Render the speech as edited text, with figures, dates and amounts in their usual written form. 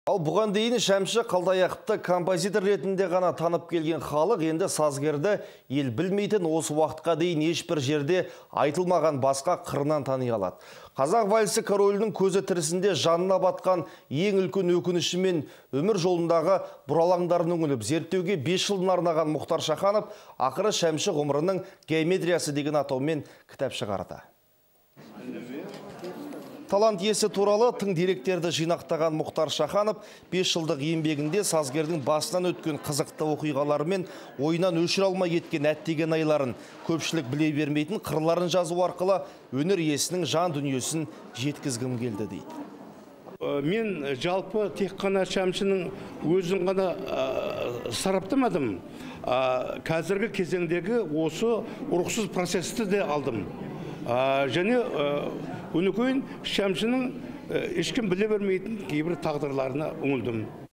Ал бұған дейін Шәмші Қалдаяқовты композитор ретінде ғана танып келген халық енді сазгерді ел білмейтін осы уақытқа дейін ешбір жерде айтылмаған басқа қырынан тани алады. Қазақ вальсі королінің көзі тірісінде жанына батқан ең үлкен өкініші мен өмір жолындағы бұралаңдарын үңіліп зерттеуге 5 жылын арнаған Мұхтар Шаханов ақыры Шәмші ғұмырының геометриясы деген атаумен кітап шығарды. Талант иесі туралы тың деректерді жинақтаған Мұхтар Шаханов 5 жылдық еңбегінде сазгердің басынан өткен қызықты оқиғалары мен ойынан өшіре алмай кеткен әттеген айларын, көпшілік біле бермейтін қырларын жазу арқылы өнер иесінің жан дүниесін жеткізгім келді дейді. Мен жалпы тек қана Шәмшінің өзін ғана сараптамадым. Қазіргі кезеңдегі осы ұрықсыз процесті де алдым. Және өнекейін Шәмшінің ешкім біле бермейтін кейбір тағдырларына үңілдім.